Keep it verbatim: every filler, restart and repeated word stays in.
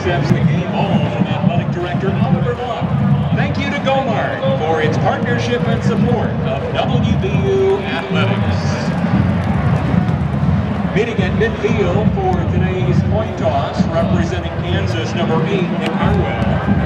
accepts the game ball from Athletic Director Oliver Love. Thank you to Go-Mart for its partnership and support of W V U Athletics. Meeting at midfield for today's coin toss, representing Kansas, number eight, Nick Harwell.